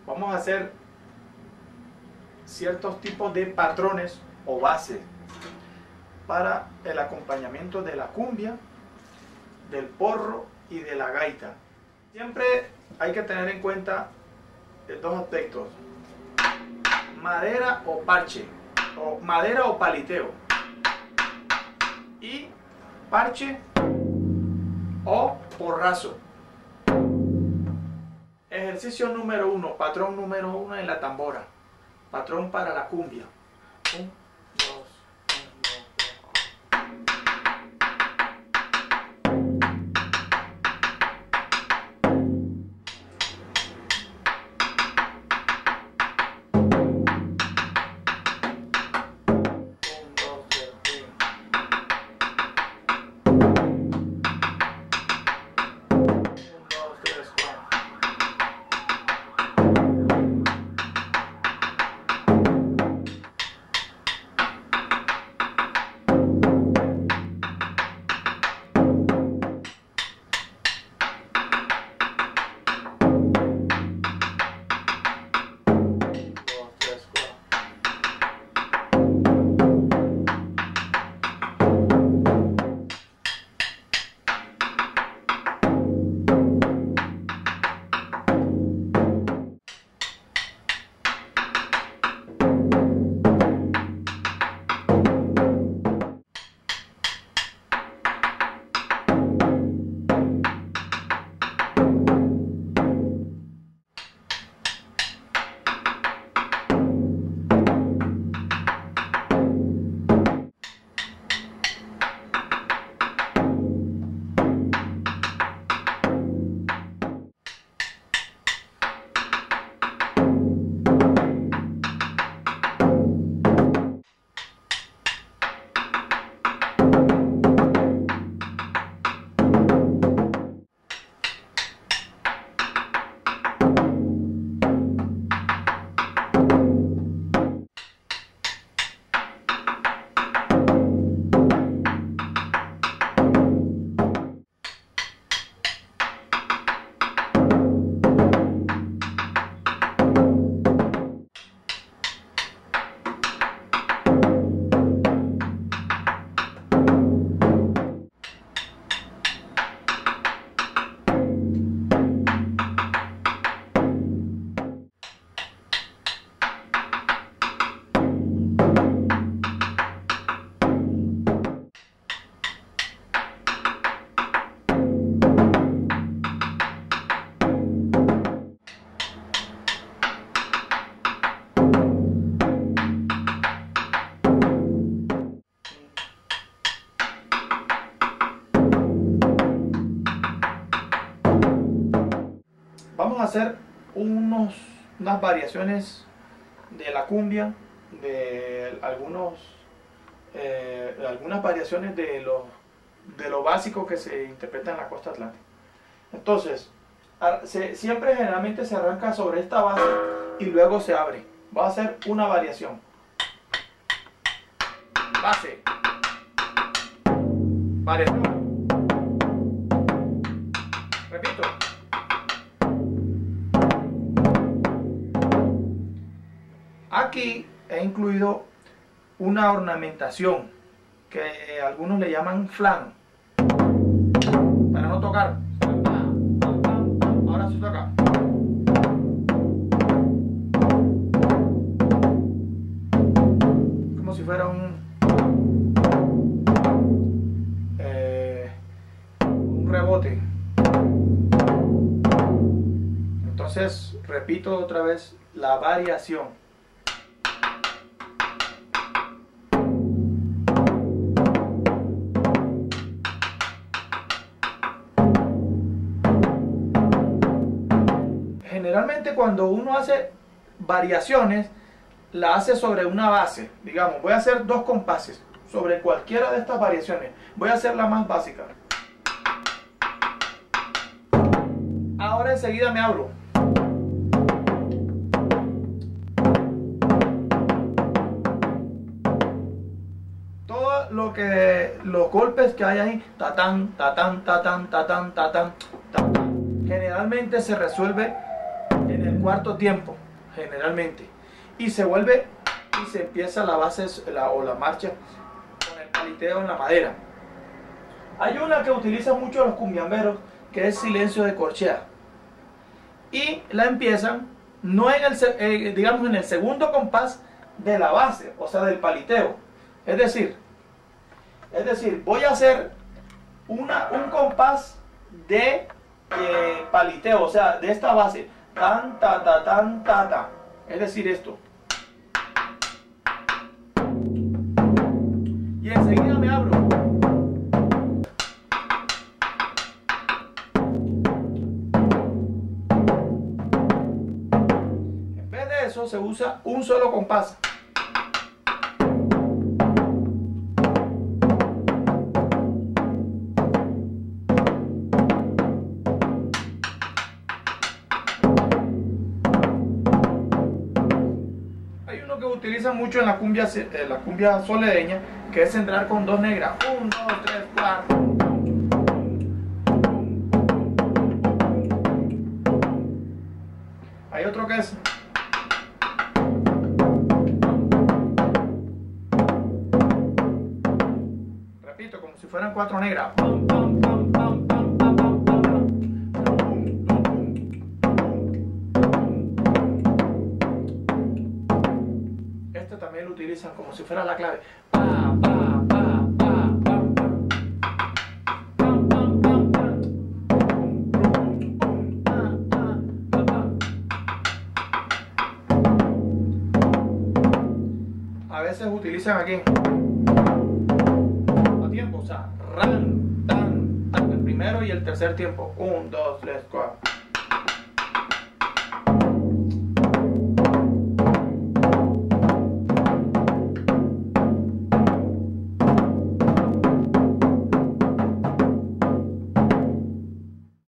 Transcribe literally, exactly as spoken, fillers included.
vamos a hacer ciertos tipos de patrones o bases para el acompañamiento de la cumbia, del porro y de la gaita. Siempre hay que tener en cuenta dos aspectos: madera o parche, o madera o paliteo, y parche o porrazo. Ejercicio número uno, patrón número uno en la tambora, patrón para la cumbia. Un, dos, un, dos, vamos a hacer unos, unas variaciones de la cumbia, de algunos, eh, algunas variaciones de lo, de lo básico que se interpreta en la costa atlántica. Entonces, se, siempre generalmente se arranca sobre esta base y luego se abre. Va a hacer una variación. Base. Variación. Repito. Aquí he incluido una ornamentación que algunos le llaman flan, para no tocar. Ahora sí toca. Como si fuera un, eh, un rebote. Entonces repito otra vez la variación. Generalmente cuando uno hace variaciones, la hace sobre una base. Digamos, voy a hacer dos compases sobre cualquiera de estas variaciones. Voy a hacer la más básica. Ahora enseguida me abro. Todo lo que, los golpes que hay ahí, tatán, tatán, tatán, tatán, tatán, tatán, generalmente se resuelve en el cuarto tiempo, generalmente. Y se vuelve y se empieza la base la, o la marcha con el paliteo en la madera. Hay una que utilizan mucho los cumbiamberos, que es silencio de corchea. Y la empiezan, no en el, eh, digamos, en el segundo compás de la base, o sea, del paliteo. Es decir, es decir, voy a hacer una, un compás de eh, paliteo, o sea, de esta base. Tan, ta, ta, tan, ta, ta. Es decir, esto. Y enseguida me abro. En vez de eso, se usa un solo compás. Que utilizan mucho en la cumbia, en la cumbia soledeña, que es entrar con dos negras. Un, dos, tres, cuatro. Hay otro que es repito, como si fueran cuatro negras. Pam, pam, pam, pam, pam, pam, pam, pam. También lo utilizan como si fuera la clave. Pa, pa, pa, pa, pa, pa. Pam, pam, pam, pam. A veces utilizan aquí a tiempo, o sea, ran, tan, tan, el primero y el tercer tiempo. Un, dos, tres, cuatro.